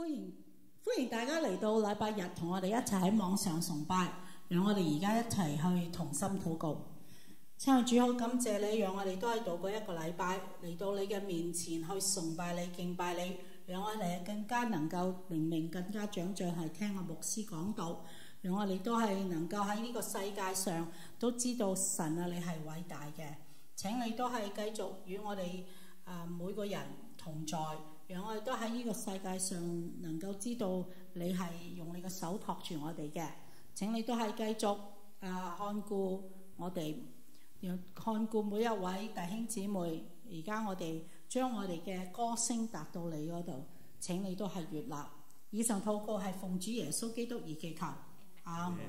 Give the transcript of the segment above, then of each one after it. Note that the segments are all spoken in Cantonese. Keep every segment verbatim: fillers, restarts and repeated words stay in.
歡迎歡迎大家嚟到禮拜日同我哋一齊喺網上崇拜，讓我哋而家一齊去同心禱告。親愛主，好感謝你，讓我哋都喺度過一個禮拜嚟到你嘅面前去崇拜你、敬拜你，讓我哋更加能夠靈命更加長進，係聽阿牧師講道，讓我哋都係能夠喺呢個世界上都知道神啊，你係偉大嘅。請你都係繼續與我哋啊、呃、每個人同在，讓我哋都喺呢個世界上能夠知道你係用你嘅手托住我哋嘅。請你都係繼續啊、呃、看顧我哋，讓看顧每一位弟兄姊妹。而家我哋將我哋嘅歌聲達到你嗰度，請你都係悅納。以上禱告係奉主耶穌基督而祈求，阿門。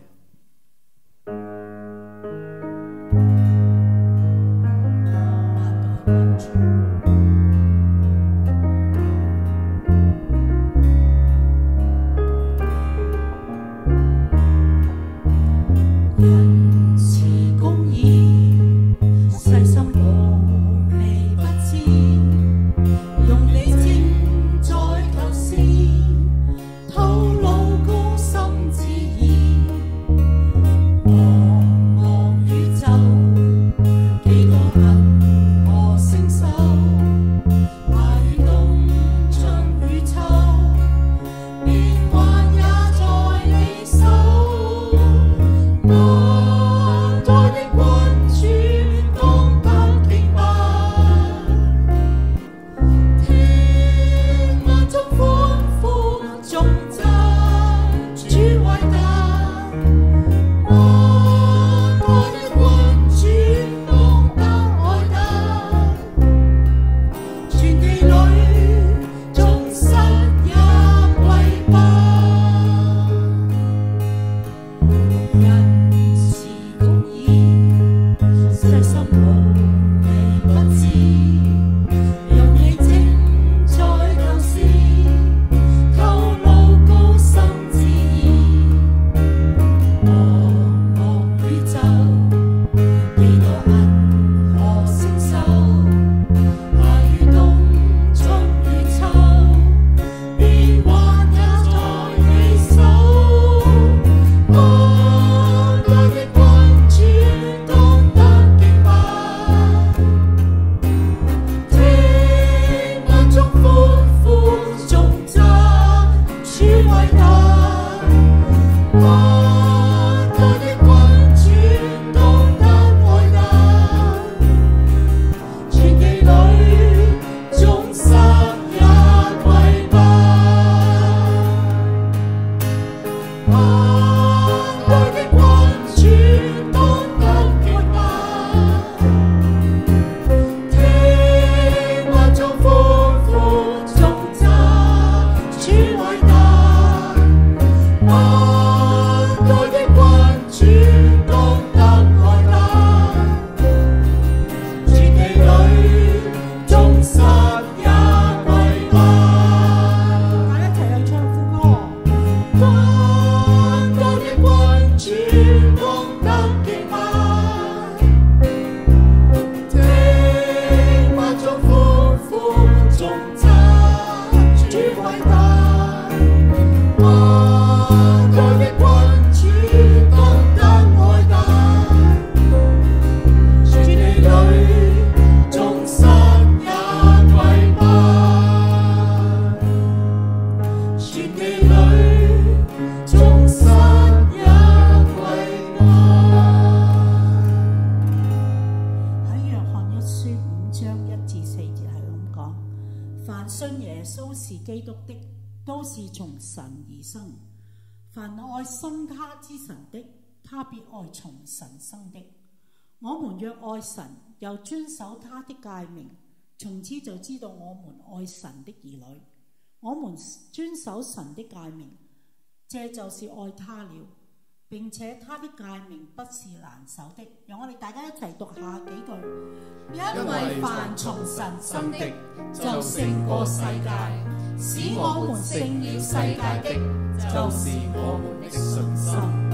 凡愛生他之神的，他必愛從神生的。我們若愛神，又遵守他的誡命，從此就知道我們愛神的兒女。我們遵守神的誡命，這就是愛他了。並且他的誡命不是難守的。讓我哋大家一齊讀下幾句。因為凡從神生的，就勝過世界；使我們勝了世界的，就是我們的信心。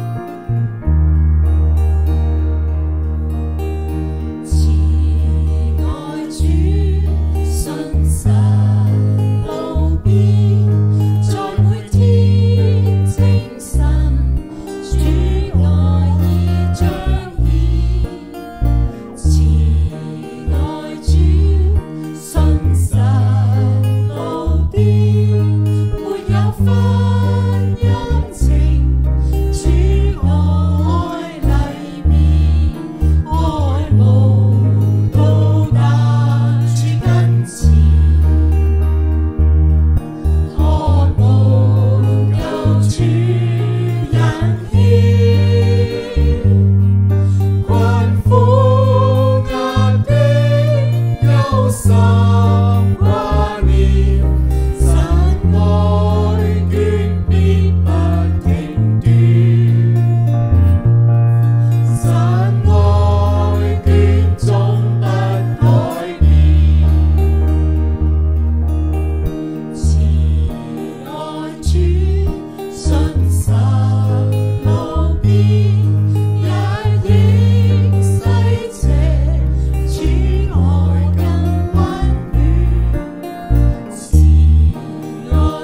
信神無邊，在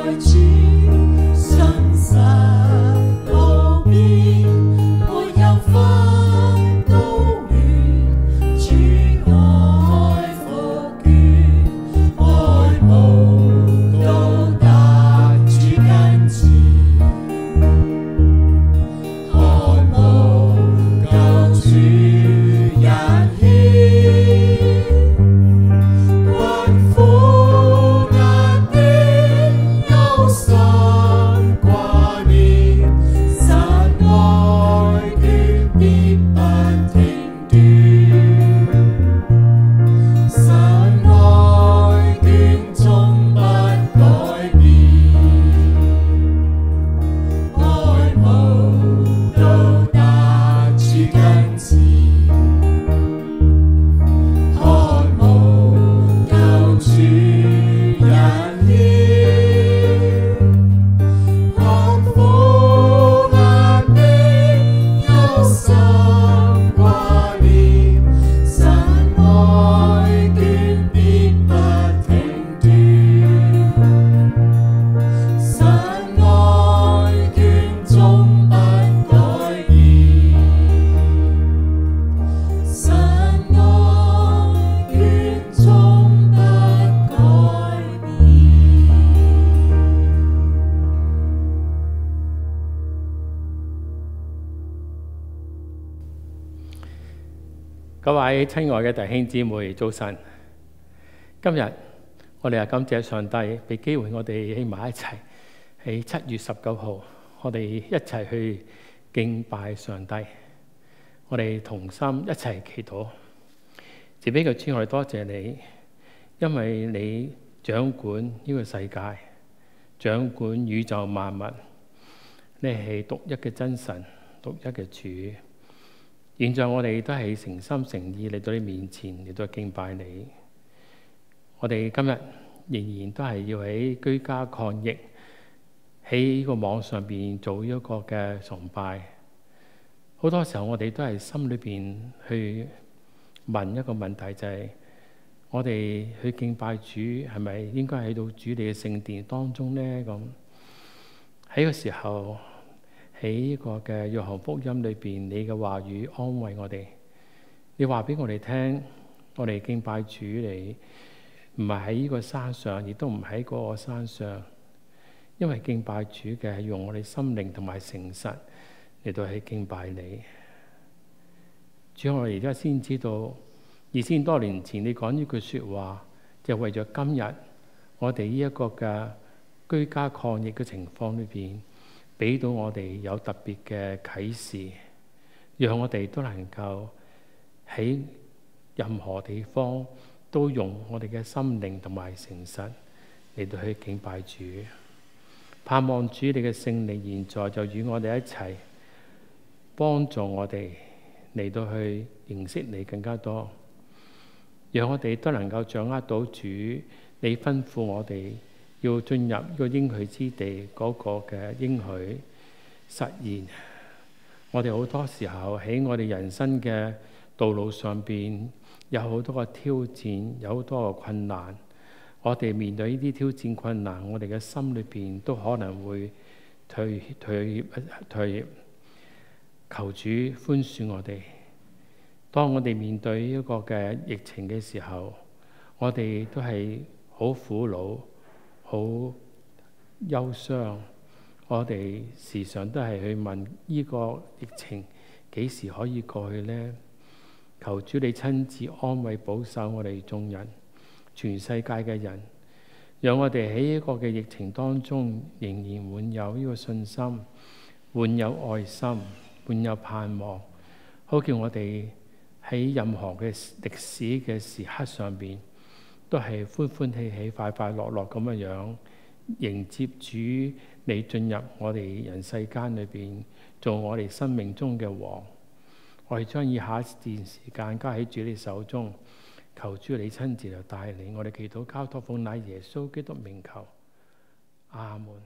各位親愛嘅弟兄姊妹，早晨！今日我哋係感謝上帝俾機會我哋喺埋一齊，喺七月十九號，我哋一齊去敬拜上帝。我哋同心一齊祈禱。慈悲嘅主，我哋多謝你，因為你掌管呢個世界，掌管宇宙萬物，你係獨一嘅真神，獨一嘅主。現在我哋都係誠心誠意嚟到你面前，嚟到敬拜你。我哋今日仍然都係要喺居家抗疫，喺呢個網上邊做一個嘅崇拜。好多時候我哋都係心裏邊去問一個問題，就係我哋去敬拜主係咪應該喺到主你嘅聖殿當中呢？咁喺個時候，喺呢個嘅約翰福音裏邊，你嘅話語安慰我哋。你話俾我哋聽，我哋敬拜主你唔係喺呢個山上，亦都唔喺嗰個山上，因為敬拜主嘅係用我哋心靈同埋誠實嚟到去敬拜你。主，我哋而家先知道二千多年前你講呢句說話，就為咗今日我哋呢一個嘅居家抗疫嘅情況裏邊，俾到我哋有特別嘅啟示，讓我哋都能夠喺任何地方都用我哋嘅心靈同埋誠實嚟到去敬拜主。盼望主你嘅聖靈現在就與我哋一齊，幫助我哋嚟到去認識你更加多，讓我哋都能夠掌握到主你吩咐我哋要進入呢個應許之地嗰個嘅應許實現。我哋好多時候喺我哋人生嘅道路上邊有好多個挑戰，有好多個困難。我哋面對呢啲挑戰困難，我哋嘅心裏邊都可能會退退退，求主寬恕我哋。當我哋面對一個嘅疫情嘅時候，我哋都係好苦惱，好憂傷，我哋時常都係去問呢個疫情幾時可以過去呢？求主你親自安慰保守我哋眾人，全世界嘅人，讓我哋喺呢個嘅疫情當中仍然滿有呢個信心，滿有愛心，滿有盼望，好叫我哋喺任何嘅歷史嘅時刻上邊，都係歡歡喜喜、快快樂樂咁樣樣迎接主你進入我哋人世間裏邊，做我哋生命中嘅王。我哋將以下一段時間交喺主你手中，求主你親自嚟帶領我哋，祈禱交託奉乃耶穌基督名求，阿門。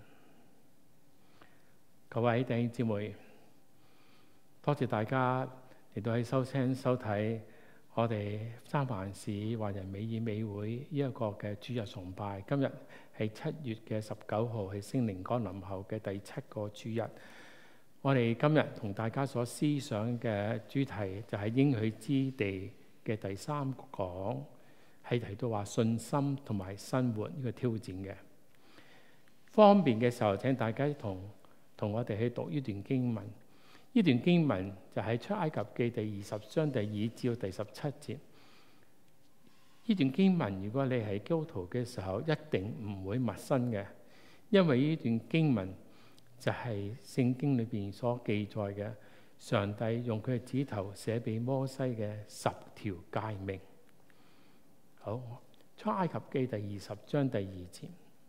各位弟兄姊妹，多謝大家嚟到喺收聽收睇我哋三藩市華人美以美會呢一個嘅主日崇拜，今日係七月嘅十九號，係聖靈降臨後嘅第七個主日。我哋今日同大家所思想嘅主題就係應許之地嘅第三講，係提到話信心同埋生活呢個挑戰嘅。方便嘅時候，請大家同同我哋去讀呢段經文。呢段經文就喺出埃及記第二十章第二至到第十七節。呢段經文，如果你係基督徒嘅時候，一定唔會陌生嘅，因為呢段經文就係聖經裏邊所記載嘅上帝用佢嘅指頭寫俾摩西嘅十條誡命。好，出埃及記第二十章第二節，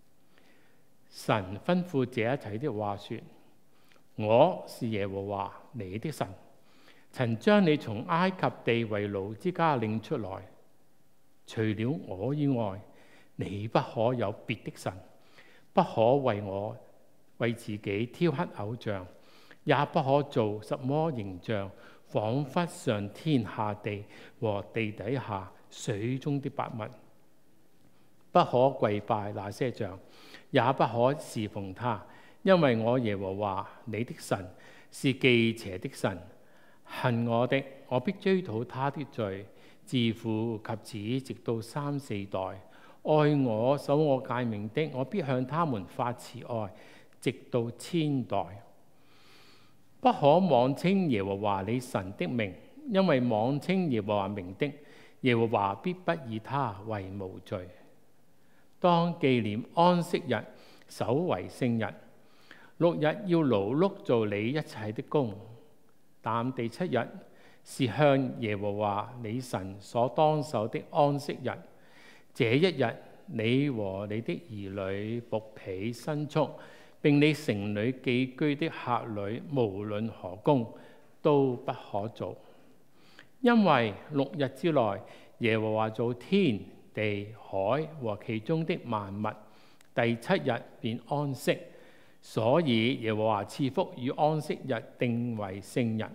神吩咐這一切的話說：我是耶和華你的神，曾將你從埃及地為奴之家領出來。除了我以外，你不可有別的神，不可為我為自己雕刻偶像，也不可做什麼形象，仿佛上天下地和地底下水中的百物。不可跪拜那些像，也不可侍奉他，因為我耶和華你的神是忌邪的神。恨我的，我必追討他的罪，自父及子直到三四代；愛我守我誡命的，我必向他們發慈愛，直到千代。不可妄稱耶和華你神的名，因為妄稱耶和華名的，耶和華必不以他為無罪。當紀念安息日，守為聖日。六日要勞碌做你一切的工，但第七日是向耶和華你神所當守的安息日。這一日，你和你的兒女、僕婢、牲畜，並你城裏寄居的客旅，無論何工，都不可做。因為六日之內，耶和華造天地海和其中的萬物，第七日便安息，所以耶和華賜福與安息日定為聖日。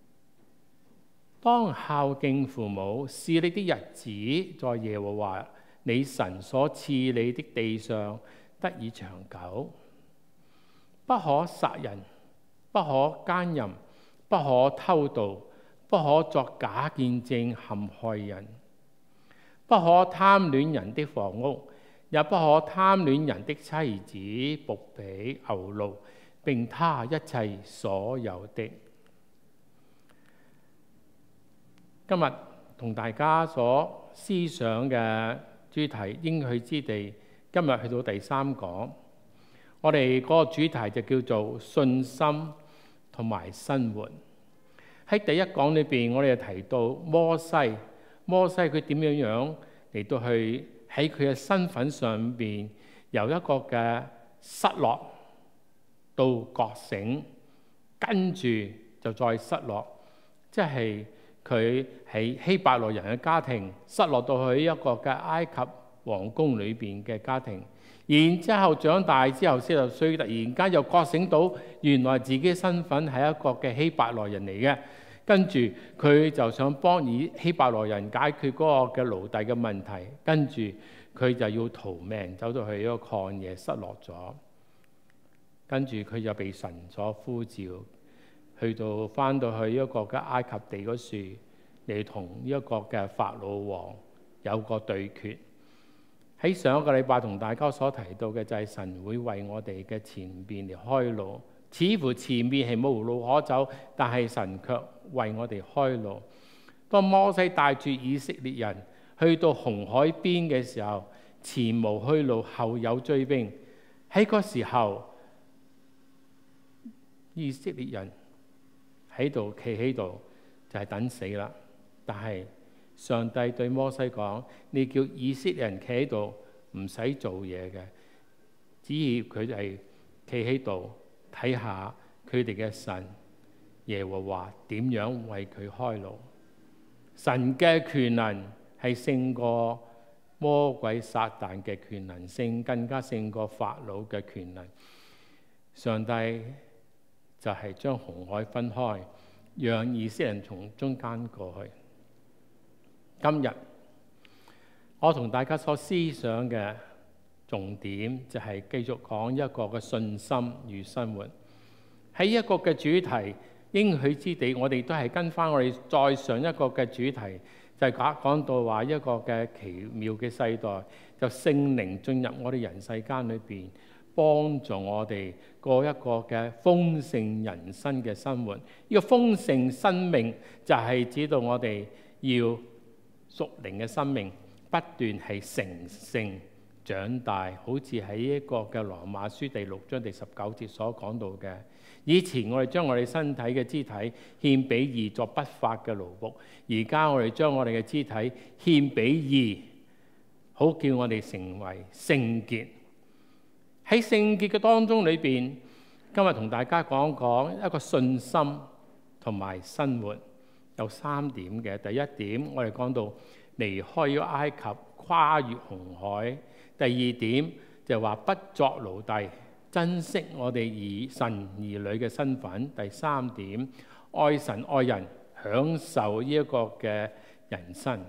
當孝敬父母，使你的日子在耶和華你神所賜你的地上得以長久。不可殺人，不可姦淫，不可偷盜，不可作假見證陷害人。不可貪戀人的房屋，也不可貪戀人的妻子、僕婢、牛驢，並他一切所有的。今日同大家所思想嘅主題應許之地，今日去到第三講，我哋嗰個主題就叫做信心同埋生活。喺第一講裏邊，我哋就提到摩西。摩西佢點樣樣嚟到去喺佢嘅身份上邊，由一個嘅失落到覺醒，跟住就再失落，即係佢喺希伯來人嘅家庭失落到去一個嘅埃及皇宮裏邊嘅家庭，然之後長大之後四十歲，突然間又覺醒到原來自己身份係一個嘅希伯來人嚟嘅。跟住佢就想幫以希伯來人解決嗰個嘅奴隸嘅問題，跟住佢就要逃命，走到去一個曠野失落咗。跟住佢就被神所呼召，去到翻到去一個嘅埃及地嗰處嚟同呢一個嘅法老王有個對決。喺上一個禮拜同大家所提到嘅就係神會為我哋嘅前邊嚟開路。似乎前面係冇路可走，但係神卻為我哋開路。當摩西帶住以色列人去到紅海邊嘅時候，前無去路，後有追兵。喺嗰時候，以色列人喺度企喺度就係等死啦。但係上帝對摩西講：你叫以色列人企喺度，唔使做嘢嘅，只要佢哋企喺度。睇下佢哋嘅神耶和華點樣為佢開路。神嘅權能係勝過魔鬼撒旦嘅權能，勝更加勝過法老嘅權能。上帝就係將紅海分開，讓以色列人從中間過去。 今日我同大家所思想嘅重點就係繼續講一個嘅信心與生活。喺一個嘅主題應許之地，我哋都係跟翻我哋再上一個嘅主題，就係講講到話一個嘅奇妙嘅世代，就聖靈進入我哋人世間裏邊，幫助我哋過一個嘅豐盛人生嘅生活。呢個豐盛生命就係指到我哋要屬靈嘅生命不斷係成聖長大，好似喺一個嘅羅馬書第六章第十九節所講到嘅。以前我哋將我哋身體嘅肢體獻俾義作不法嘅奴僕，而家我哋將我哋嘅肢體獻俾義，好叫我哋成為聖潔。喺聖潔嘅當中裏邊，今日同大家講講一個信心同埋生活有三點嘅。第一點，我哋講到離開咗埃及，跨越紅海。第二點就係話不作奴隸，珍惜我哋以神兒女嘅身份。第三點，愛神愛人，享受呢一個嘅人生。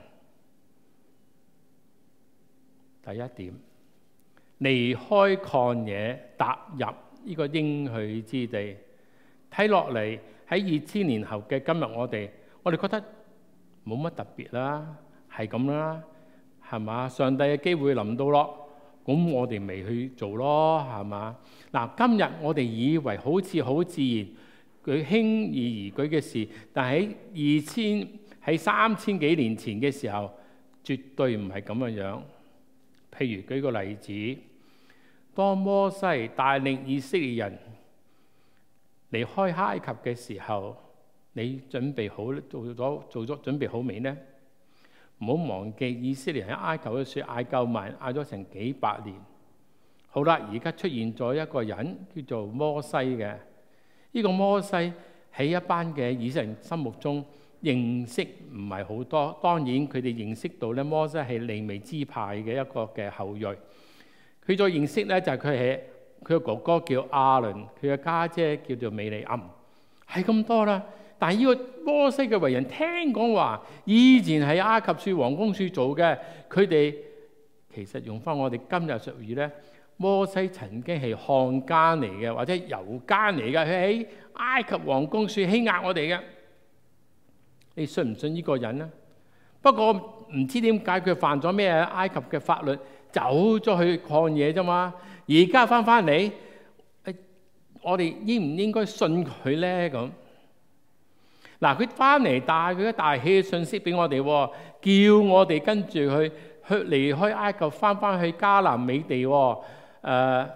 第一點，離開曠野，踏入呢個應許之地。睇落嚟喺二千年後嘅今日，我哋我哋覺得冇乜特別啦，係咁啦，係嘛？上帝嘅機會臨到咯，咁我哋未去做咯，係嘛？嗱，今日我哋以為好似好自然，佢輕而易舉嘅事，但喺二千喺三千幾年前嘅時候，絕對唔係咁嘅樣。譬如舉個例子，當摩西帶領以色列人離開埃及嘅時候，你準備好做咗做咗準備好未呢？唔好忘記以色列人喺埃及嘅時候嗌救命，嗌咗成幾百年。好啦，而家出現咗一個人叫做摩西嘅。呢、這個摩西喺一班嘅以色列人心目中認識唔係好多。當然佢哋認識到咧，摩西係利未支派嘅一個嘅後裔。佢再認識咧就係佢係佢嘅哥哥叫亞倫，佢嘅家姐叫做美利暗，係咁多啦。但係呢個摩西嘅為人，聽講話以前喺埃及樹、王宮樹做嘅，佢哋其實用翻我哋今日術語咧，摩西曾經係漢奸嚟嘅，或者猶奸嚟嘅，佢喺埃及王宮樹欺壓我哋嘅。你信唔信呢個人啊？不過唔知點解佢犯咗咩埃及嘅法律，走咗去曠野啫嘛。而家翻翻嚟，我哋應唔應該信佢咧？咁嗱，佢翻嚟帶佢一大氣嘅信息俾我哋，叫我哋跟住佢去離開埃及，翻翻去迦南美地。誒、呃，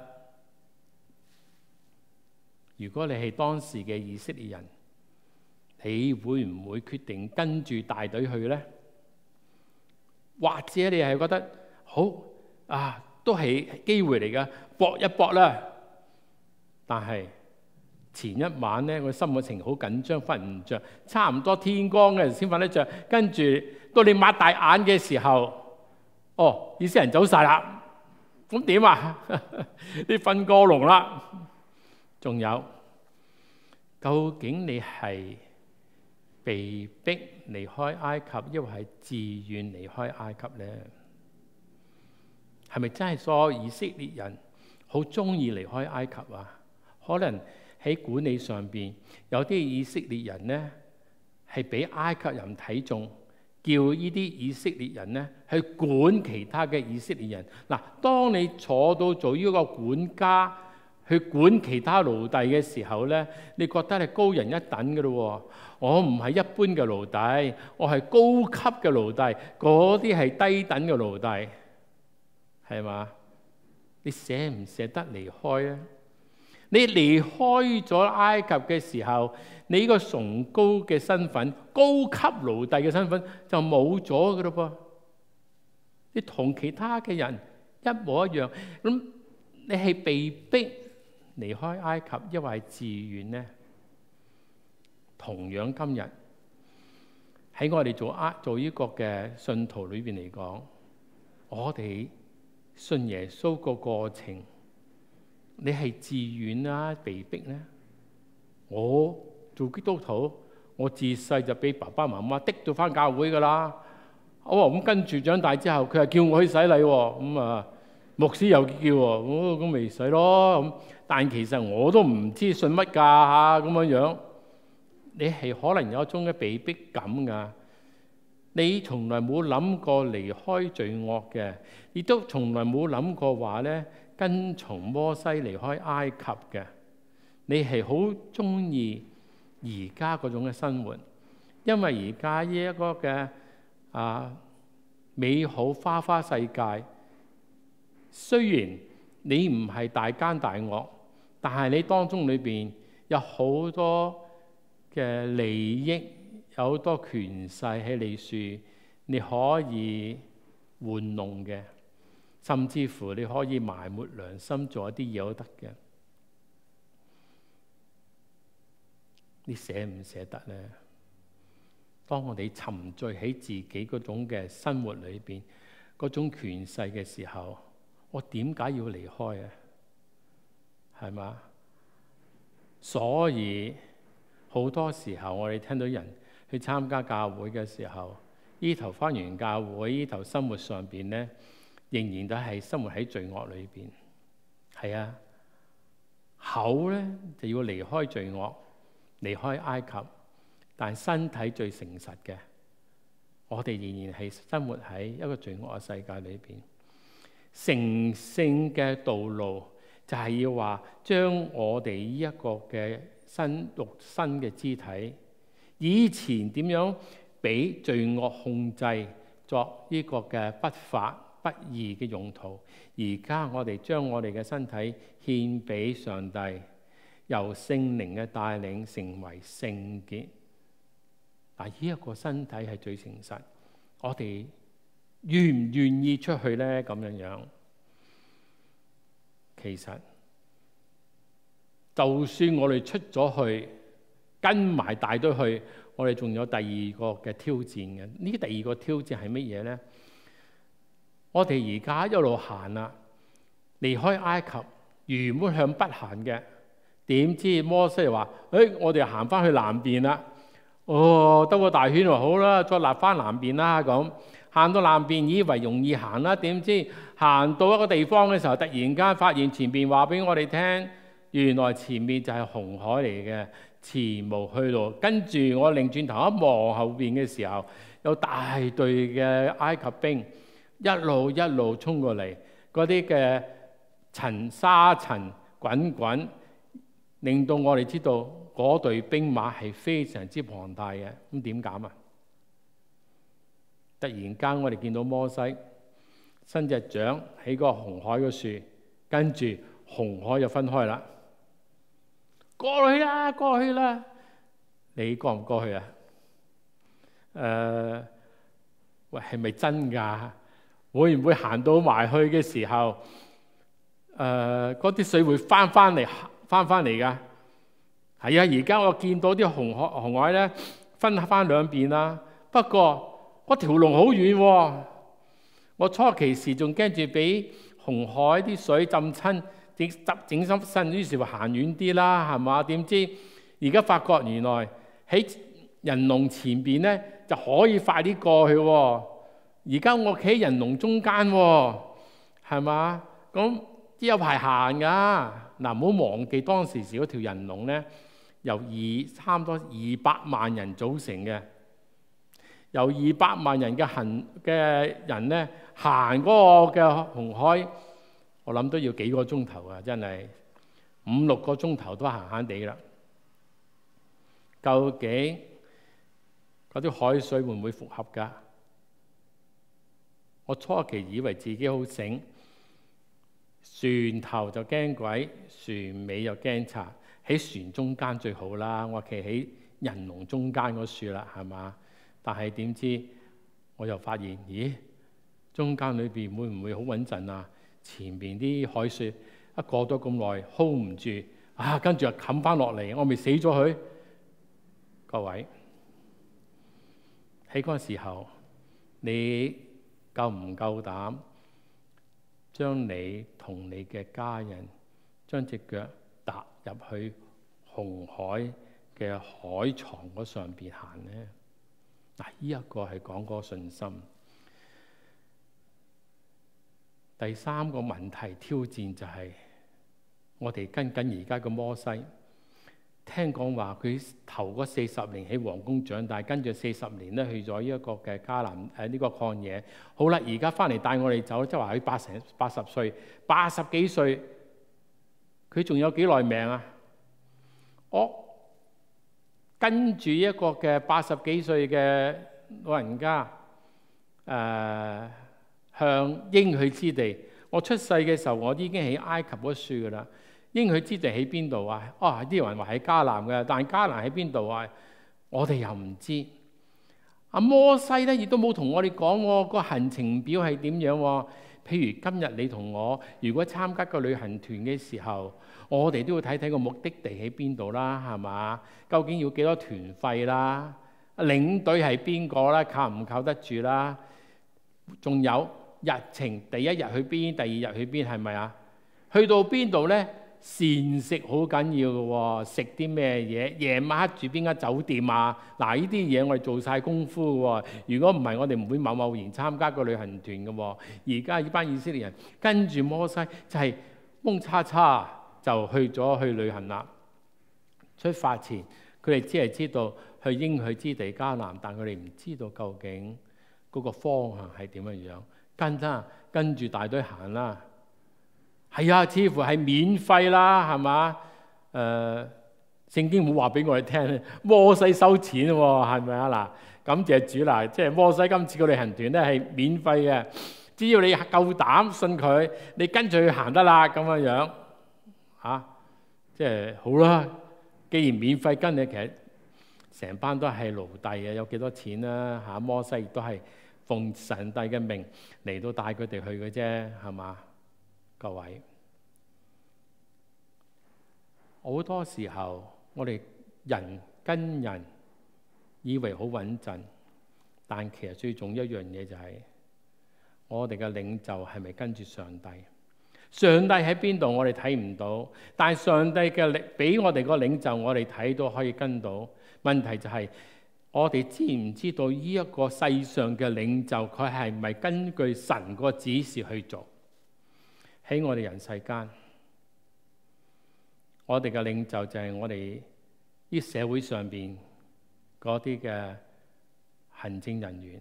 如果你係當時嘅以色列人，你會唔會決定跟住大隊去呢？或者你係覺得好啊，都係機會嚟㗎，搏一搏啦。但係前一晚咧，我心嘅情好緊張，瞓唔着，差唔多天光嘅先瞓得着。跟住到你擘大眼嘅時候，哦，以色列人走晒啦。咁點啊？你瞓過籠啦。仲有，究竟你係被逼離開埃及，抑或係自願離開埃及呢？係咪真係所有以色列人好中意離開埃及啊？可能喺管理上邊，有啲以色列人呢係俾埃及人睇中，叫呢啲以色列人呢去管其他嘅以色列人。嗱，當你坐到做呢個管家，去管其他奴隸嘅時候呢，你覺得係高人一等嘅咯。我唔係一般嘅奴隸，我係高級嘅奴隸，嗰啲係低等嘅奴隸，係嘛？你捨唔捨得離開啊？你離開咗埃及嘅時候，你呢個崇高嘅身份、高級奴隸嘅身份就冇咗嘅咯噃。你同其他嘅人一模一樣，咁你係被逼離開埃及，抑或係自願呢？同樣今日喺我哋做呃做呢個嘅信徒裏邊嚟講，我哋信耶穌個過程，你係自願啊，被逼呢？我做基督徒，我自細就俾爸爸媽媽逼到返教會噶啦。 好啊，咁跟住長大之後，佢又叫我去洗禮喎，咁啊牧師又叫喎，咁咁咪洗咯咁。但其實我都唔知信乜㗎嚇咁樣樣。你係可能有一種嘅被逼感㗎。你從來冇諗過離開罪惡嘅，亦都從來冇諗過話咧跟從摩西離開埃及嘅。你係好中意而家嗰種嘅生活，因為而家呢一個嘅啊美好花花世界，雖然你唔係大奸大惡，但係你當中裏邊有好多嘅利益，有好多權勢喺你處，你可以玩弄嘅，甚至乎你可以埋沒良心做一啲嘢都得嘅。你捨唔捨得呢？當我哋沉醉喺自己嗰種嘅生活裏邊，嗰種權勢嘅時候，我點解要離開啊？係嘛？所以好多時候我哋聽到人去參加教會嘅時候，呢頭返完教會，呢頭生活上邊呢，仍然都係生活喺罪惡裏邊。係啊，口呢就要離開罪惡，離開埃及，但身體最誠實嘅，我哋仍然係生活喺一個罪惡嘅世界裏邊。成聖嘅道路就係要話將我哋呢一個嘅新肉身嘅肢體，以前點樣俾罪惡控制作呢個嘅不法不義嘅用途，而家我哋將我哋嘅身體獻俾上帝，由聖靈嘅帶領成為聖潔。嗱，呢一個身體係最誠實，我哋願唔願意出去呢？咁樣樣，其實就算我哋出咗去，跟埋大隊去，我哋仲有第二個嘅挑戰嘅。呢第二個挑戰係乜嘢呢？我哋而家一路行啦，離開埃及，原本向北行嘅，點知摩西話：誒、哎，我哋行翻去南邊啦。哦，兜個大圈就好啦，再立翻南邊啦。咁行到南邊，以為容易行啦，點知行到一個地方嘅時候，突然間發現前邊話俾我哋聽，原來前面就係紅海嚟嘅，前無去路。跟住我擰轉頭一望後邊嘅時候，有大隊嘅埃及兵一路一路衝過嚟，嗰啲嘅塵沙塵滾滾，令到我哋知道嗰隊兵馬係非常之龐大嘅。咁點減啊？突然間我哋見到摩西伸隻掌喺個紅海嘅樹，跟住紅海就分開啦。過去啦，過去啦！你過唔過去啊？誒、呃，喂，係咪真㗎？會唔會行到埋去嘅時候，誒嗰啲水會翻翻嚟，翻翻嚟㗎？係啊，而家我見到啲紅海紅海咧分翻兩邊啦。不過嗰條龍好遠喎，我初期時仲驚住俾紅海啲水浸親，整整濕身，於是話行遠啲啦，係嘛？點知而家發覺原來喺人龍前邊咧就可以快啲過去喎。而家我企喺人龍中間喎，係嘛？咁有排行㗎。嗱，唔好忘記當時時嗰條人龍咧，由二差唔多二百萬人組成嘅，由二百萬人嘅行嘅人咧行嗰個嘅紅海，我諗都要幾個鐘頭啊！真係五六個鐘頭都行慳地啦。究竟嗰啲海水會唔會復合㗎？我初期以為自己好醒，船頭就驚鬼，船尾又驚賊，喺船中間最好啦。我企喺人龍中間嗰樹啦，係嘛？但係點知我又發現，咦？中間裏邊會唔會好穩陣啊？前邊啲海水一過咗咁耐 hold 唔住啊，跟住又冚翻落嚟，我咪死咗佢。各位喺嗰個時候，你夠唔夠膽將你同你嘅家人將隻腳踏入去紅海嘅海床嗰上邊行呢？嗱，呢一個係講嗰個信心。 第三個問題挑戰就係、是、我哋跟緊而家嘅摩西，聽講話佢頭嗰四十年喺皇宮長大，跟住四十年咧去咗呢一個嘅迦南誒呢、呃這個曠野。好啦，而家翻嚟帶我哋走，即係話佢八成八十歲，八十幾歲，佢仲有幾耐命啊？我跟住一個嘅八十幾歲嘅老人家，誒、呃、向應許之地。我出世嘅時候，我已經喺埃及嗰處噶啦。應許之地喺邊度啊？啊，啲人話喺迦南嘅，但係迦南喺邊度啊？我哋又唔知。阿摩西咧亦都冇同我哋講喎，個行程表係點樣喎？譬如今日你同我，如果參加個旅行團嘅時候，我哋都要睇睇個目的地喺邊度啦，係嘛？究竟要幾多團費啦？領隊係邊個啦？靠唔靠得住啦？仲有日程，第一日去邊，第二日去邊，係咪啊？去到邊度咧？膳食好緊要嘅喎，食啲咩嘢？夜晚黑住邊間酒店啊？嗱，呢啲嘢我哋做晒功夫嘅喎。如果唔係，我哋唔會貿貿然參加個旅行團嘅喎。而家呢班以色列人跟住摩西就係蒙叉叉就去咗去旅行啦。出發前佢哋只係知道去應許之地迦南，但佢哋唔知道究竟嗰個方向係點樣樣。跟啦，跟住大隊行啦。係啊，似乎係免費啦，係嘛？誒、呃，聖經冇話俾我哋聽，摩西收錢喎，係咪啊？嗱，感謝主啦，即係摩西今次個旅行團咧係免費嘅，只要你夠膽信佢，你跟住去行得啦，咁樣樣嚇，即係好啦。既然免費跟你，其實成班都係奴隸嘅，有幾多錢啦？嚇，摩西亦都係奉上帝嘅命嚟到帶佢哋去嘅啫，係嘛？各位，好多時候我哋人跟人以為好穩陣，但其實最重要一樣嘢就係我哋嘅領袖係咪跟住上帝？上帝喺邊度我哋睇唔到，但係上帝嘅力俾我哋個領袖我哋睇到可以跟到。問題就係我哋知唔知道呢一個世上嘅領袖佢係咪根據神個指示去做？喺我哋人世間，我哋嘅領袖就係我哋呢社會上邊嗰啲嘅行政人員。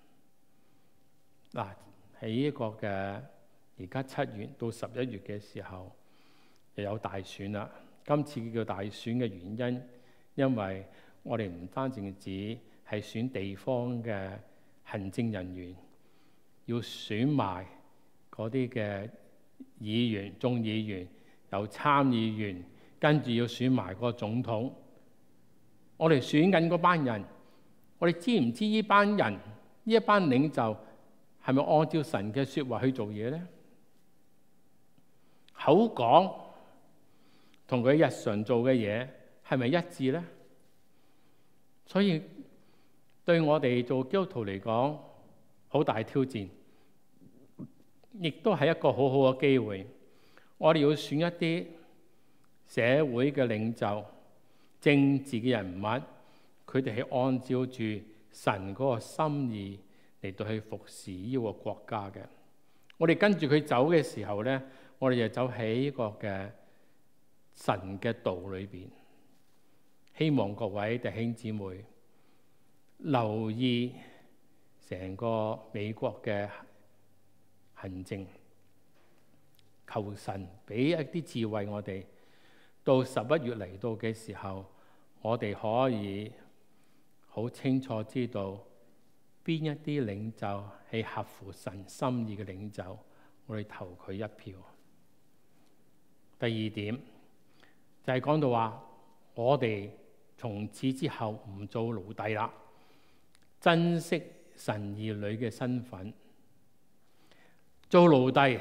嗱，喺呢個嘅而家七月到十一月嘅時候，又有大選啦。今次叫大選嘅原因，因為我哋唔單止係選地方嘅行政人員，要選埋嗰啲嘅議員、眾議員、有參議員，跟住要選埋個總統。我哋選緊嗰班人，我哋知唔知呢班人、呢一班領袖係咪按照神嘅説話去做嘢呢？口講同佢日常做嘅嘢係咪一致呢？所以對我哋做基督徒嚟講，好大挑戰。亦都係一個好好嘅機會，我哋要選一啲社會嘅領袖、政治嘅人物，佢哋係按照住神嗰個心意嚟到去服侍呢個國家嘅。我哋跟住佢走嘅時候咧，我哋就走喺呢個嘅神嘅道裏邊。希望各位弟兄姊妹留意成個美國嘅行政，求神俾一啲智慧我哋，到十一月嚟到嘅時候，我哋可以好清楚知道邊一啲領袖係合乎神心意嘅領袖，我哋投佢一票。第二點就係講到話，我哋從此之後唔做奴隸啦，珍惜神兒女嘅身份。做奴隸，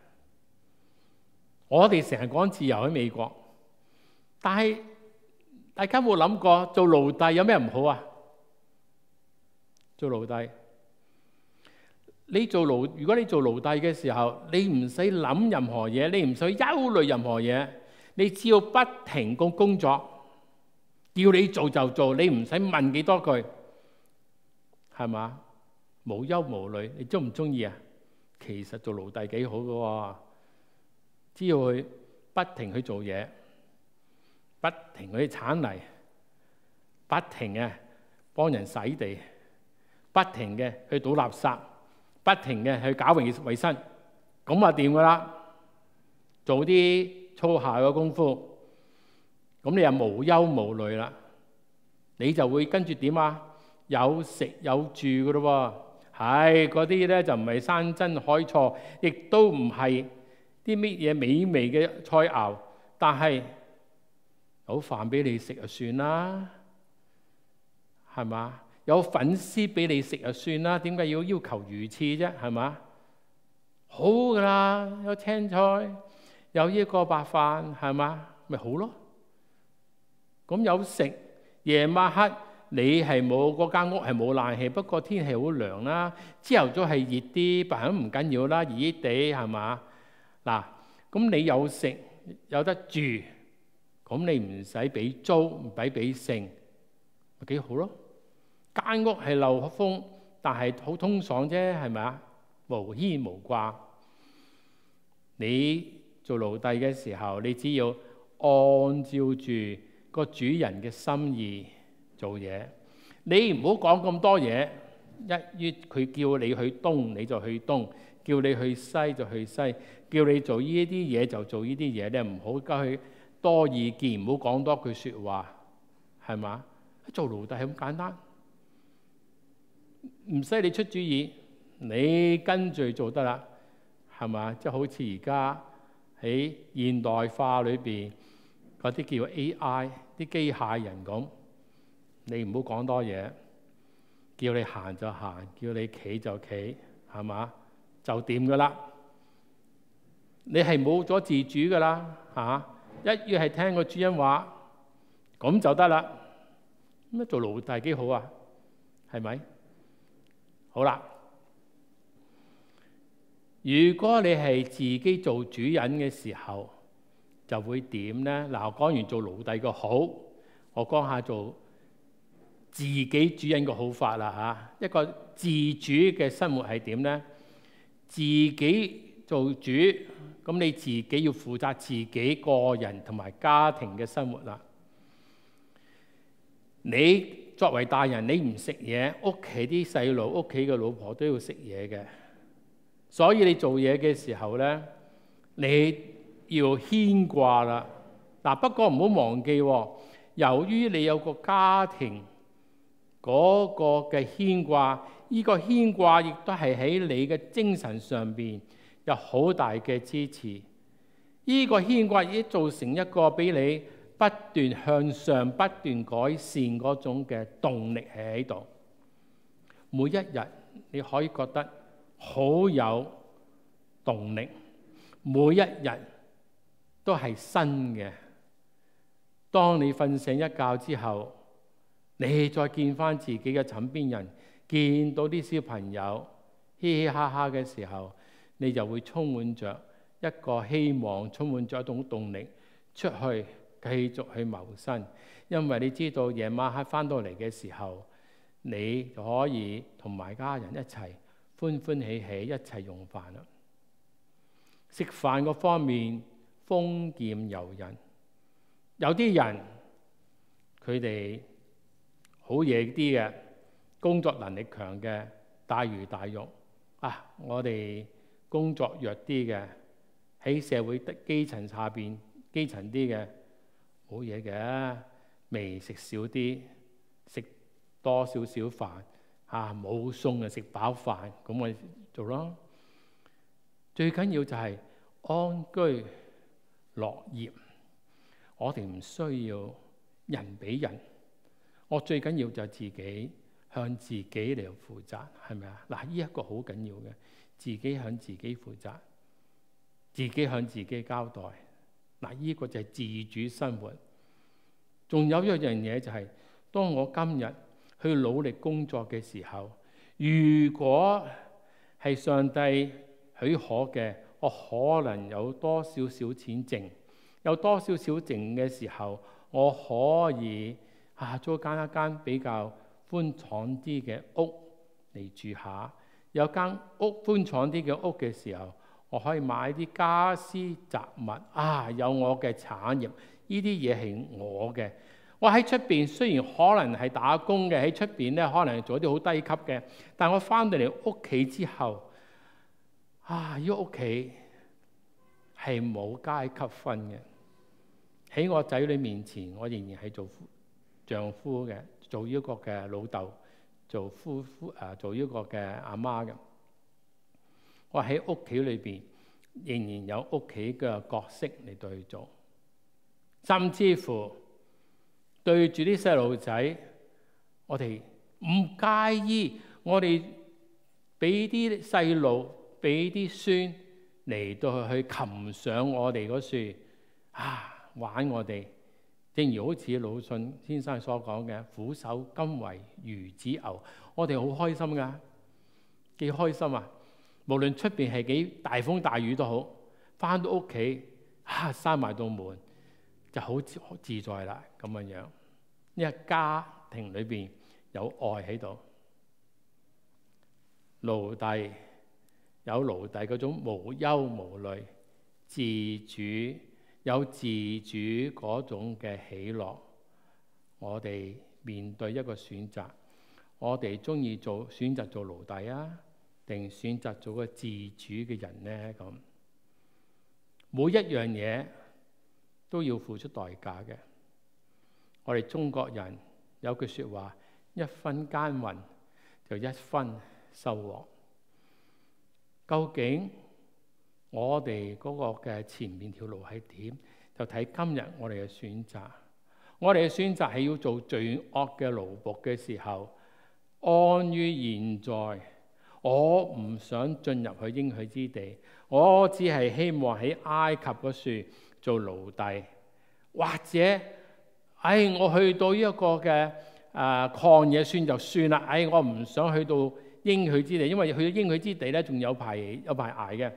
我哋成日講自由喺美國，但係大家有冇諗過做奴隸有咩唔好啊？做奴隸，你做奴，如果你做奴隸嘅時候，你唔使諗任何嘢，你唔使憂慮任何嘢，你只要不停咁工作，叫你做就做，你唔使問幾多句，係嘛？無憂無慮，你中唔中意啊？ 其實做奴隸幾好嘅喎，只要佢不停去做嘢，不停去鏟泥，不停嘅幫人洗地，不停嘅去倒垃圾，不停嘅去搞衞生，咁啊掂噶啦！做啲粗下嘅功夫，咁你又無憂無慮啦，你就會跟住點啊？有食有住嘅咯喎，係嗰啲咧就唔係山珍海錯，亦都唔係啲乜嘢美味嘅菜肴，但係有飯俾你食就算啦，係嘛？有粉絲俾你食就算啦，點解要要求魚翅啫？係嘛？好噶啦，有青菜，有呢個白飯，係嘛？咪好咯。咁有食，夜晚黑你係冇嗰間屋係冇冷氣，不過天氣好涼啦。朝頭早係熱啲，但係唔緊要啦，熱熱地係嘛？嗱，咁你有食有得住，咁你唔使俾租，唔使俾剩，咪幾好咯？間屋係漏風，但係好通爽啫，係咪啊？無牽無掛。你做奴隸嘅時候，你只要按照住個主人嘅心意做嘢，你唔好講咁多嘢。一於佢叫你去東，你就去東；叫你去西就去西；叫你做呢啲嘢就做呢啲嘢。你唔好加去多意見，唔好講多句説話，係嘛？做奴隸係咁簡單。唔使你出主意，你跟住做得啦，係嘛？即係好似而家喺現代化裏邊嗰啲叫 A I 啲機械人咁，你唔好講多嘢，叫你行就行，叫你企就企，係嘛？就掂噶啦。你係冇咗自主噶啦，嚇！一於係聽個主人話，咁就得啦。咁做奴隸幾好啊？係咪？好啦，如果你係自己做主人嘅時候，就會點呢？嗱，我講完做奴隸個好，我講下做自己主人個好法啦嚇。一個自主嘅生活係點呢？自己做主，咁你自己要負責自己個人同埋家庭嘅生活啦。你作為大人，你唔食嘢，屋企啲細路、屋企嘅老婆都要食嘢嘅，所以你做嘢嘅時候呢，你要牽掛啦。嗱，不過唔好忘記，由於你有個家庭嗰個嘅牽掛，呢個牽掛亦都係喺你嘅精神上邊有好大嘅支持。呢個牽掛已經造成一個俾你不斷向上、不斷改善嗰種嘅動力係喺度。每一日你可以覺得好有動力，每一日都係新嘅。當你瞓醒一覺之後，你再見翻自己嘅枕邊人，見到啲小朋友嘻嘻哈哈嘅時候，你就會充滿着一個希望，充滿着一種動力出去繼續去謀生。因為你知道夜晚黑翻到嚟嘅時候，你就可以同埋家人一齊歡歡喜喜一齊用飯啦。食飯嗰方面豐儉由人，有啲人佢哋好嘢啲嘅，工作能力強嘅，大魚大肉啊！我哋工作弱啲嘅，喺社會的基層下邊基層啲嘅冇嘢嘅，未食少啲，食多少少飯啊，冇餸啊，食飽飯咁咪做咯。最緊要就係安居樂業，我哋唔需要人比人。我最緊要就係自己向自己嚟負責，係咪啊？嗱，呢一個好緊要嘅，自己向自己負責，自己向自己交代。嗱，呢個就係自主生活。仲有一樣嘢就係，當我今日去努力工作嘅時候，如果係上帝許可嘅，我可能有多少少錢剩，有多少少剩嘅時候，我可以啊租間一間比較寬敞啲嘅屋嚟住下， 有間屋寬敞啲嘅屋嘅時候，我可以買啲家私雜物啊，有我嘅產業，呢啲嘢係我嘅。我喺出邊雖然可能係打工嘅，喺出邊咧可能做啲好低級嘅，但我翻到嚟屋企之後，啊！呢個屋企係冇階級分嘅。喺我仔女面前，我仍然係做丈夫嘅，做呢個嘅老豆，做夫夫啊，做呢個嘅阿媽嘅。我喺屋企裏邊仍然有屋企嘅角色嚟對佢做，甚至乎對住啲細路仔，我哋唔介意，我哋俾啲細路，俾啲孫嚟到去擒上我哋嗰樹啊，玩我哋。正如好似魯迅先生所講嘅，俯首甘為孺子牛，我哋好開心噶，幾開心啊！無論出邊係幾大風大雨都好，翻到屋企啊，閂埋道門就好自在啦，咁樣樣。因為家庭裏邊有愛喺度，奴隸有奴隸嗰種無憂無慮，自主有自主嗰種嘅喜樂。我哋面對一個選擇，我哋中意做選擇做奴隸啊，定選擇做個自主嘅人呢？咁每一樣嘢都要付出代價嘅。我哋中國人有句説話：一分耕耘就一分收穫。究竟我哋嗰個嘅前面條路係點？就睇今日我哋嘅選擇。我哋嘅選擇係要做罪惡嘅奴僕嘅時候，安於現在。我唔想進入去應許之地，我只係希望喺埃及嗰處做奴隸，或者，唉，我去到呢一個嘅誒曠野算就算啦。唉，我唔想去到應許之地，因為去到應許之地咧，仲有排有排捱嘅。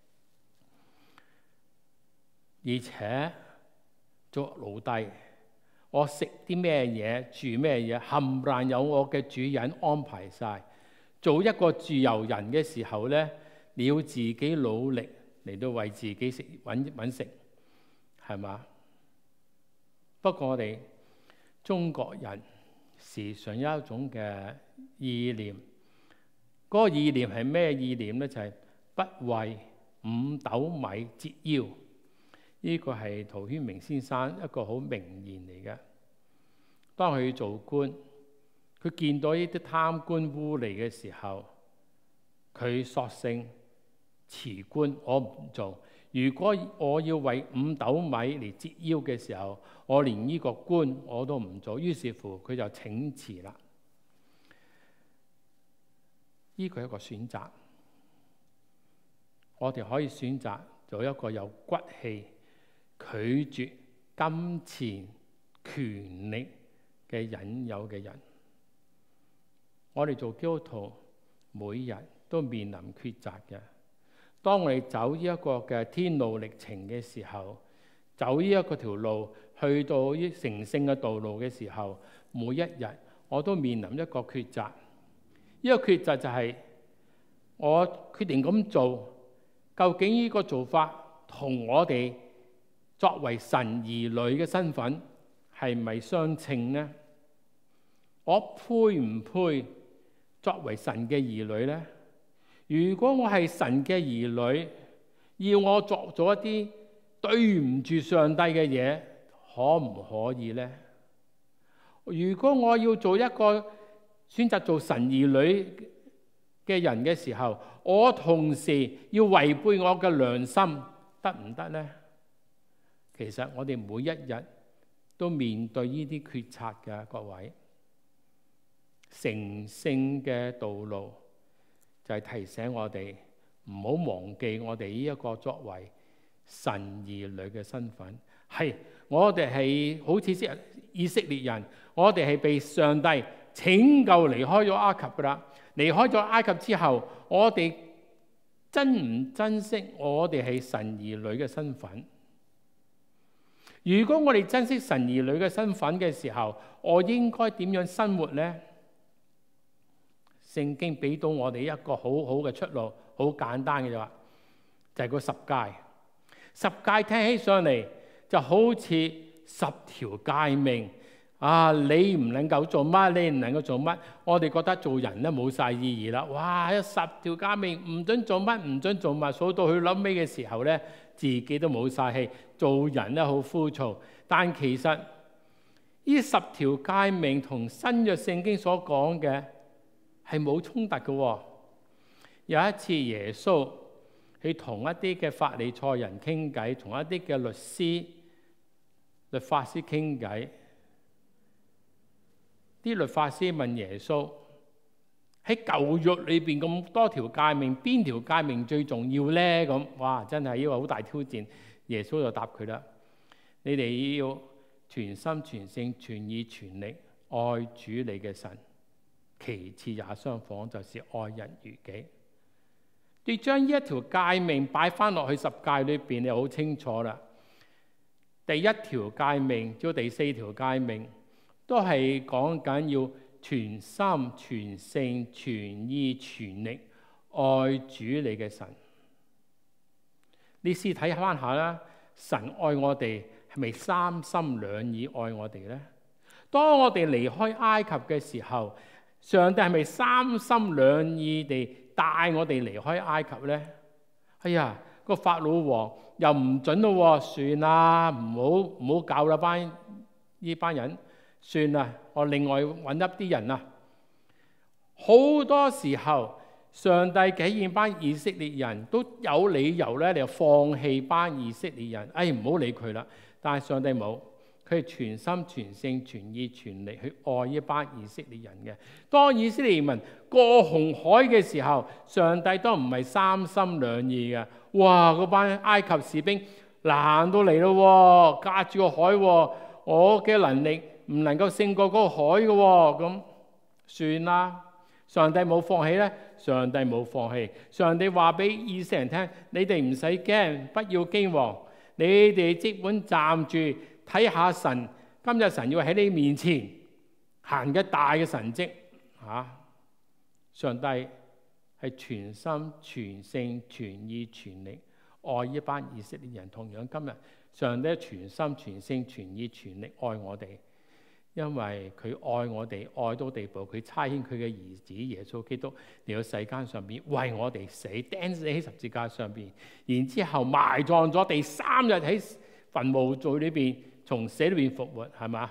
而且做奴隸，我食啲咩嘢，住咩嘢，冚唪唥有我嘅主人安排晒。做一個自由人嘅時候咧，你要自己努力嚟到為自己食揾揾食，係嘛？不過我哋中國人時常有一種嘅意念，嗰、那個意念係咩意念咧？就係、是、不為五斗米折腰。呢、這個係陶淵明先生一個好名言嚟嘅。當佢做官，佢見到呢啲貪官污吏嘅時候，佢索性辭官，我唔做。如果我要為五斗米嚟折腰嘅時候，我連呢個官我都唔做。於是乎佢就請辭啦。呢個係一個選擇，我哋可以選擇做一個有骨氣、拒絕金錢、權力嘅引誘嘅人。我哋做基督徒，每日都面臨抉擇嘅。當我哋走呢一個嘅天路歷程嘅時候，走呢一個條路去到呢成聖嘅道路嘅時候，每一日我都面臨一個抉擇。呢個抉擇就係我決定咁做，究竟呢個做法同我哋作為神兒女嘅身份係咪相稱呢？我配唔配作為神嘅兒女呢？如果我係神嘅兒女，要我作咗一啲對唔住上帝嘅嘢，可唔可以呢？如果我要做一個選擇做神兒女嘅人嘅時候，我同時要違背我嘅良心，得唔得呢？其實我哋每一日都面對呢啲決策嘅，各位。成聖嘅道路就係提醒我哋唔好忘記我哋呢一個作為神兒女嘅身份。係我哋係好似以色列人，我哋係被上帝拯救離開咗埃及噶啦。離開咗埃及之後，我哋珍唔珍惜我哋係神兒女嘅身份？如果我哋珍惜神兒女嘅身份嘅時候，我應該點樣生活呢？ 聖經俾到我哋一個好好嘅出路，好簡單嘅就話，就係個十誡。十誡聽起上嚟就好似十條誡命啊！你唔能夠做乜，你唔能夠做乜，我哋覺得做人咧冇晒意義啦。哇！十條誡命唔准做乜，唔准做乜，數到去諗尾嘅時候咧，自己都冇晒氣，做人咧好枯燥。但其實呢十條誡命同新約聖經所講嘅係冇衝突嘅喎。有一次耶穌去同一啲嘅法利賽人傾偈，同一啲嘅律師、律法師傾偈。啲律法師問耶穌：喺舊約裏邊咁多條誡命，邊條誡命最重要呢？咁哇，真係呢個好大挑戰。耶穌就答佢啦：你哋要全心、全性、全意、全力愛主你嘅神，其次也相仿，就是愛人如己。你將呢一條誡命擺翻落去十誡裏邊，你好清楚啦。第一條誡命到第四條誡命，都係講緊要全心、全性、全意、全力愛主你嘅神。你試睇翻下啦，神愛我哋係咪三心兩意愛我哋呢？當我哋離開埃及嘅時候，上帝係咪三心兩意地帶我哋離開埃及呢？哎呀，個法老王又唔准咯，算啦，唔好唔好搞啦，班呢班人。算啦，我另外揾一啲人啊。好多時候，上帝竟然班以色列人都有理由咧，你就放棄班以色列人，哎，唔好理佢啦。但係上帝冇，佢係全心、全性、全意、全力去愛呢班以色列人嘅。當以色列民過紅海嘅時候，上帝都唔係三心兩意嘅。哇！嗰班埃及士兵難到嚟咯，隔住個海，我嘅能力唔能夠勝過嗰個海嘅喎，咁算啦。上帝冇放棄咧，上帝冇放棄。上帝話俾以色列人聽：你哋唔使驚，不要驚惶，你哋即管站住睇下神。今日神要喺你面前行嘅大嘅神蹟嚇。上帝係全心、全性、全意、全力愛一班以色列人。同樣今日上帝全心、全性、全意、全力愛我哋。因為佢愛我哋愛到地步，佢差遣佢嘅兒子耶穌基督嚟到世間上邊為我哋死，釘死喺十字架上邊，然之後埋葬咗，第三日喺墳墓罪裏邊從死裏邊復活，係嘛？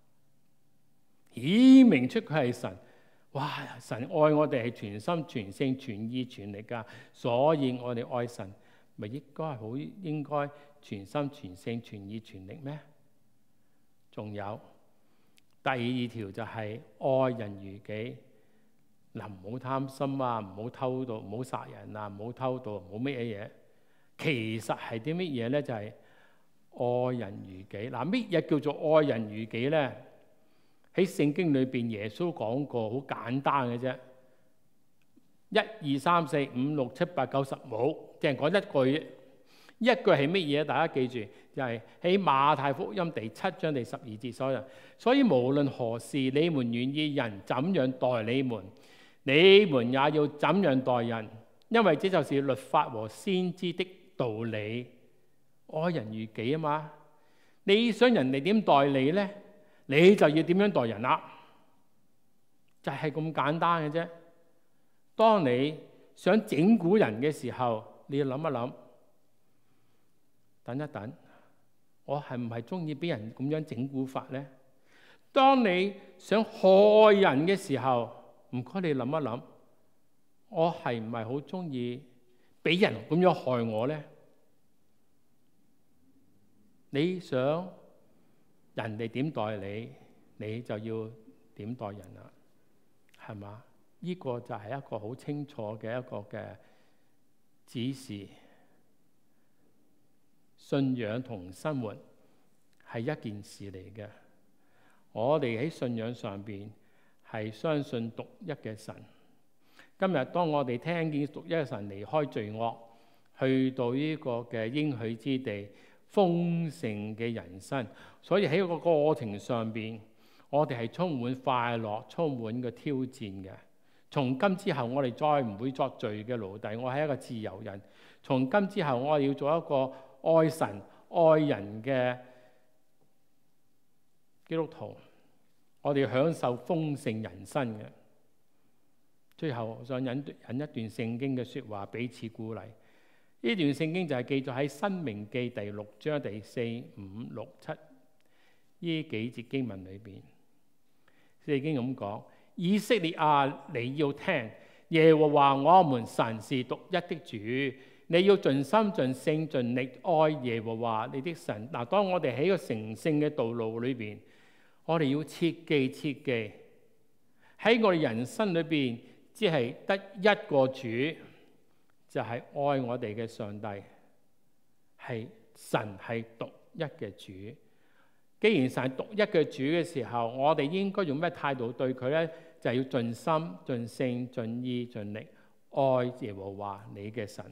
顯明出佢係神。哇！神愛我哋係全心全性全意全力噶，所以我哋愛神咪應該係好應該全心全性全意全力咩？仲有。第二條就係愛人如己，嗱，唔好貪心啊，唔好偷盜，唔好殺人啊，唔好偷盜，唔好乜嘢嘢。其實係啲乜嘢咧？就係、是、愛人如己。嗱，乜嘢叫做愛人如己咧？喺聖經裏邊，耶穌講過，好簡單嘅啫。一二三四五六七八九十冇，淨係講一句。一句係乜嘢？大家記住，就係、是、喺馬太福音第七章第十二節所有。所以無論何事，你們願意人怎樣待你們，你們也要怎樣待人，因為這就是律法和先知的道理。愛人如己啊嘛，你想人哋點待你呢？你就要點樣待人啦，就係、是、咁簡單嘅啫。當你想整蠱人嘅時候，你要諗一諗。等一等，我係唔係中意俾人咁樣整蠱法呢？當你想害人嘅時候，唔該你諗一諗，我係唔係好中意俾人咁樣害我呢？你想人哋點待你，你就要點待人啦，係嘛？呢個就係一個好清楚嘅一個嘅指示。信仰同生活係一件事嚟嘅。我哋喺信仰上邊係相信獨一嘅神。今日當我哋聽見獨一嘅神離開罪惡，去到呢個嘅應許之地，豐盛嘅人生，所以喺個過程上邊，我哋係充滿快樂、充滿嘅挑戰嘅， 從今之後，我哋再唔會作罪嘅奴隸，我係一個自由人。從今之後，我要做一個愛神愛人嘅基督徒，我哋要享受豐盛人生嘅。最後，我想引引一段聖經嘅説話，彼此鼓勵。呢段聖經就係記載喺《申命記》第六章第四、五、六、七呢幾節經文裏邊。聖經咁講：以色列啊，你要聽，耶和華我們神是獨一的主，你要盡心盡性盡力愛耶和華你的神。嗱，當我哋喺個成聖嘅道路裏邊，我哋要切記切記喺我哋人生裏邊，只係得一個主，就係、是、愛我哋嘅上帝，係神係獨一嘅主。既然神係獨一嘅主嘅時候，我哋應該用咩態度對佢呢？就係、是、要盡心盡性盡意盡力愛耶和華你嘅神。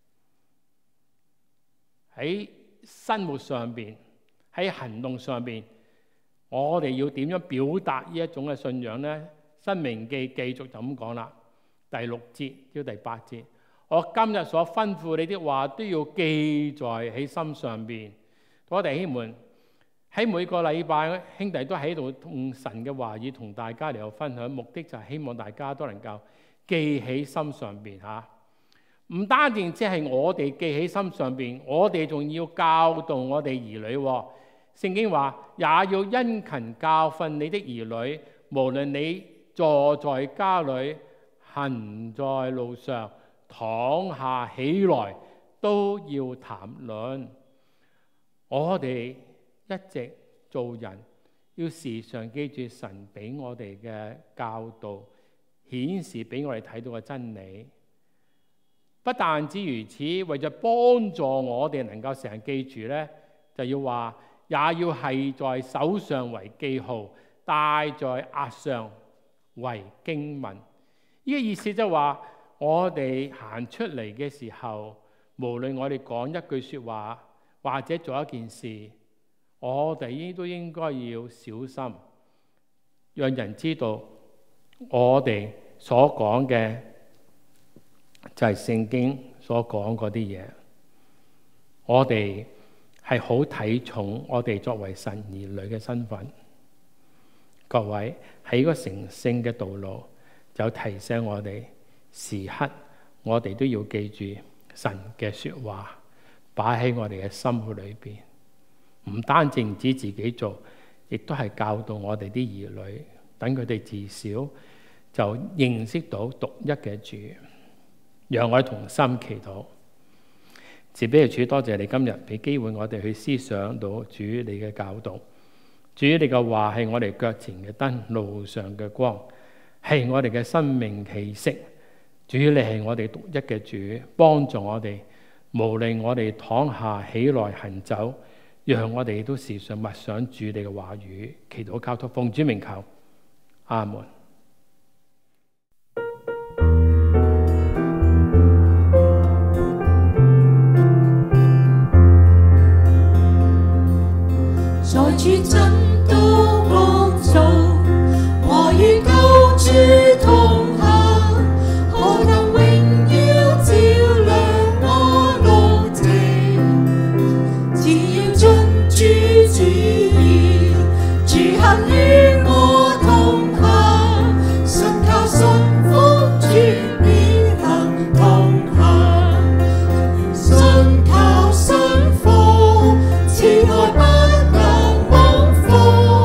喺生活上邊，喺行動上邊，我哋要點樣表達呢一種嘅信仰呢？申命記繼續就咁講啦，第六節到第八節，我今日所吩咐你的話都要記在喺心上邊。我哋弟兄們喺每個禮拜，兄弟都喺度用神嘅話語同大家嚟到分享，目的就係希望大家都能夠記喺心上邊嚇。唔單止即係我哋記喺心上邊，我哋仲要教導我哋兒女。聖經話也要殷勤教訓你的兒女，無論你坐在家裏、行在路上、躺下起來，都要談論。我哋一直做人，要時常記住神俾我哋嘅教導，顯示俾我哋睇到嘅真理。不但止如此，為咗幫助我哋能夠成日記住呢，就要話也要係在手上為記號，戴在額上為經文。呢個意思就係話，我哋行出嚟嘅時候，無論我哋講一句說話或者做一件事，我哋都應該要小心，讓人知道我哋所講嘅就係聖經所講嗰啲嘢。我哋係好睇重我哋作為神兒女嘅身份。各位喺個成聖嘅道路，就提醒我哋時刻我哋都要記住神嘅說話，擺喺我哋嘅心裏邊。唔單止唔止自己做，亦都係教導我哋啲兒女，等佢哋自小就認識到獨一嘅主。讓我哋同心祈禱。慈悲嘅主，多謝你今日俾機會我哋去思想到主你嘅教導。主你嘅話係我哋腳前嘅燈，路上嘅光，係我哋嘅生命氣息。主你係我哋獨一嘅主，幫助我哋，無論我哋躺下起來行走，讓我哋都時常默想主你嘅話語，祈禱交託奉主名求，阿門。 在主真道光中，我與救主同行，何等榮耀照亮我路程。只要遵主旨意，主肯與我同行，信靠信服主必行同行，信靠信服慈愛不能忘福。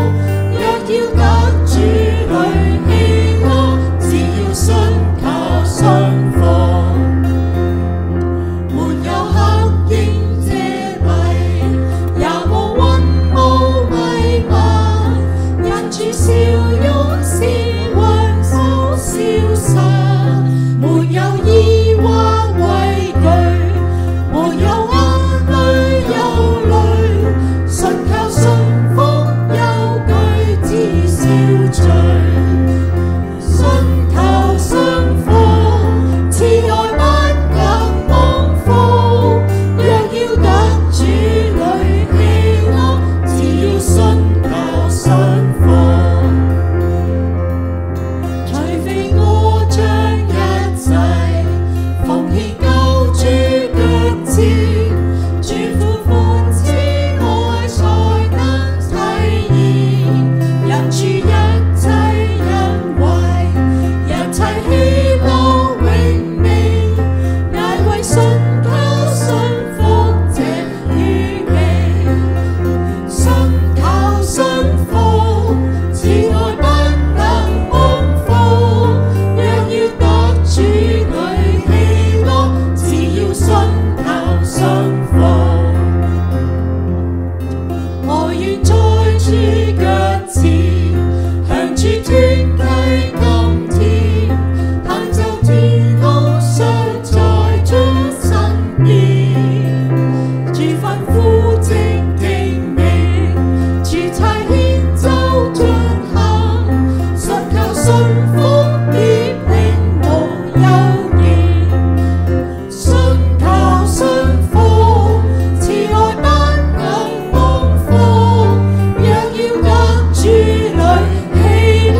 主腳前，向主團契今天，行走天路常在主身邊，主吩咐即聽命，主差遣就進行，信靠信服必永無憂念，信靠信服，慈愛不能蒙福，若要得主裏喜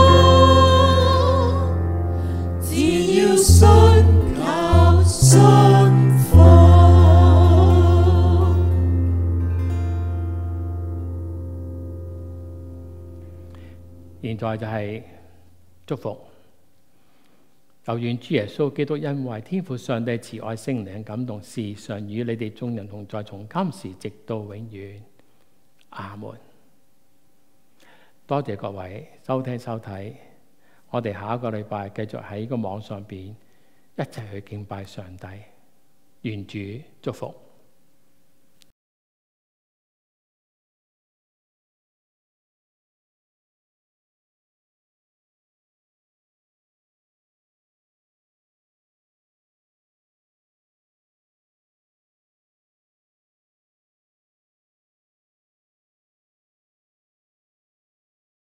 樂，只要信靠信服。 現在就係祝福，就願主耶穌基督因為天父上帝慈愛聖靈感動，時常與你哋眾人同在，從今時直到永遠。阿門。多謝各位收聽收睇，我哋下一個禮拜繼續喺個網上邊一齊去敬拜上帝，願主祝福。